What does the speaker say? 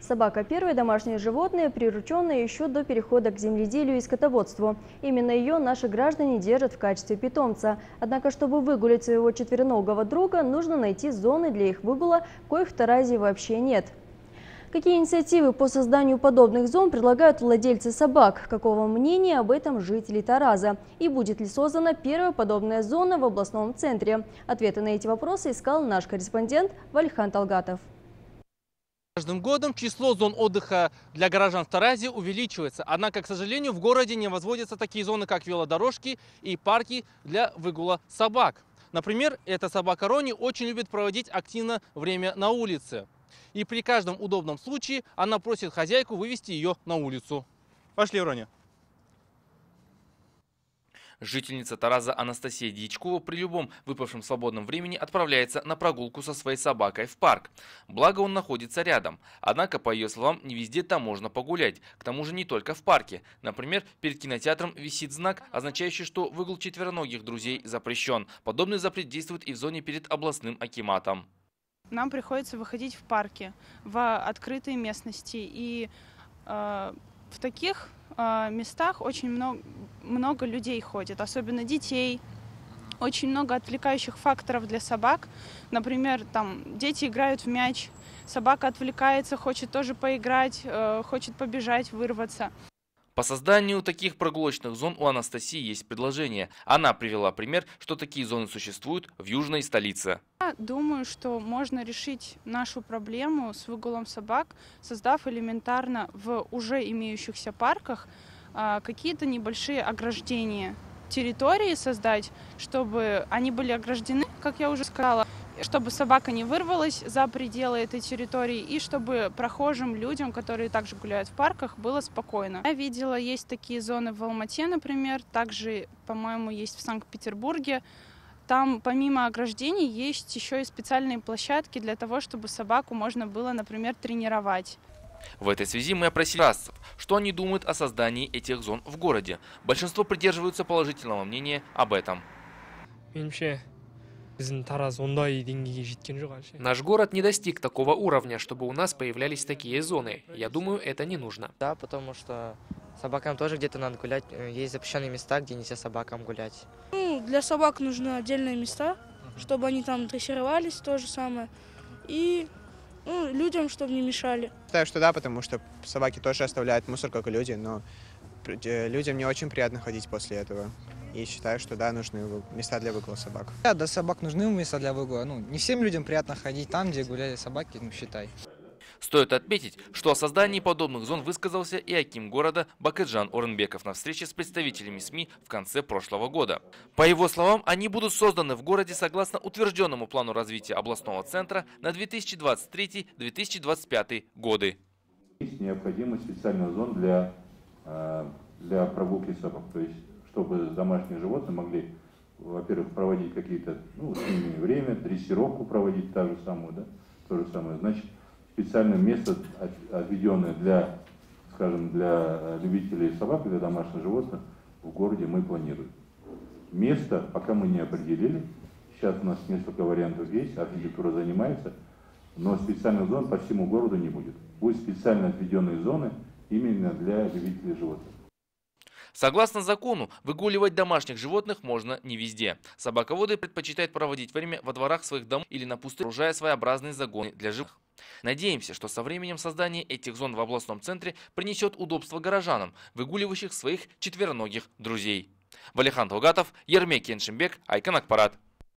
Собака – первое домашнее животное, прирученное еще до перехода к земледелию и скотоводству. Именно ее наши граждане держат в качестве питомца. Однако, чтобы выгулять своего четвероногого друга, нужно найти зоны для их выгула, коих в Таразе вообще нет. Какие инициативы по созданию подобных зон предлагают владельцы собак? Какого мнения об этом жители Тараза? И будет ли создана первая подобная зона в областном центре? Ответы на эти вопросы искал наш корреспондент Валихан Талгатов. Каждым годом число зон отдыха для горожан в Таразе увеличивается. Однако, к сожалению, в городе не возводятся такие зоны, как велодорожки и парки для выгула собак. Например, эта собака Рони очень любит проводить активно время на улице. И при каждом удобном случае она просит хозяйку вывести ее на улицу. Пошли, Рони. Жительница Тараза Анастасия Дьячкова при любом выпавшем свободном времени отправляется на прогулку со своей собакой в парк. Благо он находится рядом. Однако, по ее словам, не везде там можно погулять. К тому же не только в парке. Например, перед кинотеатром висит знак, означающий, что выгул четвероногих друзей запрещен. Подобный запрет действует и в зоне перед областным акиматом. Нам приходится выходить в парки, в открытые местности. И в таких местах очень много людей ходит, особенно детей. Очень много отвлекающих факторов для собак. Например, там дети играют в мяч, собака отвлекается, хочет тоже поиграть, хочет побежать, вырваться. По созданию таких прогулочных зон у Анастасии есть предложение. Она привела пример, что такие зоны существуют в южной столице. Я думаю, что можно решить нашу проблему с выгулом собак, создав элементарно в уже имеющихся парках какие-то небольшие ограждения. Территории создать, чтобы они были ограждены, как я уже сказала, чтобы собака не вырвалась за пределы этой территории и чтобы прохожим людям, которые также гуляют в парках, было спокойно. Я видела, есть такие зоны в Алмате, например, также, по-моему, есть в Санкт-Петербурге. Там помимо ограждений есть еще и специальные площадки для того, чтобы собаку можно было, например, тренировать. В этой связи мы опросили таразцев, что они думают о создании этих зон в городе. Большинство придерживаются положительного мнения об этом. Наш город не достиг такого уровня, чтобы у нас появлялись такие зоны. Я думаю, это не нужно. Да, потому что собакам тоже где-то надо гулять. Есть запрещенные места, где нельзя собакам гулять. Для собак нужны отдельные места, чтобы они там дрессировались, то же самое. И людям, чтобы не мешали. Считаю, что да, потому что собаки тоже оставляют мусор, как и люди, но людям не очень приятно ходить после этого. И считаю, что да, нужны места для выгула собак. Да, для собак нужны места для выгула. Не всем людям приятно ходить там, где гуляли собаки, считай. Стоит отметить, что о создании подобных зон высказался и аким города Бакытжан Орынбеков на встрече с представителями СМИ в конце прошлого года. По его словам, они будут созданы в городе согласно утвержденному плану развития областного центра на 2023-2025 годы. Есть необходимость специальных зон для прогулки собак, то есть чтобы домашние животные могли, во-первых, проводить какие-то, с ними время, дрессировку проводить то же самое. Значит, специальное место, отведенное для, скажем, для любителей собак, для домашних животных, в городе мы планируем. Место пока мы не определили. Сейчас у нас несколько вариантов есть, архитектура занимается, но специальных зон по всему городу не будет. Будут специально отведенные зоны именно для любителей животных. Согласно закону, выгуливать домашних животных можно не везде. Собаководы предпочитают проводить время во дворах своих домов или на пустыре, сооружая своеобразные загоны для животных. Надеемся, что со временем создание этих зон в областном центре принесет удобство горожанам, выгуливающих своих четвероногих друзей. Валихан Талгатов, Ермек Кеншимбек, Айкан Акпарат.